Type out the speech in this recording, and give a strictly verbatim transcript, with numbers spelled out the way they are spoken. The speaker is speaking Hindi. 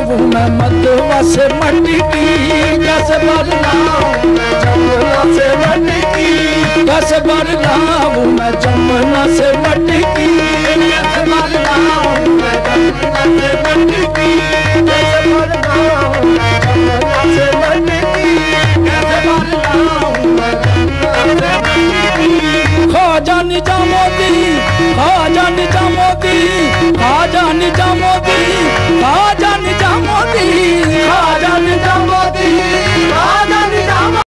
लाऊं मैं मधुआ से मटकी, दस बार लाऊं मैं जमुना से मटकी, दस बार लाऊं मैं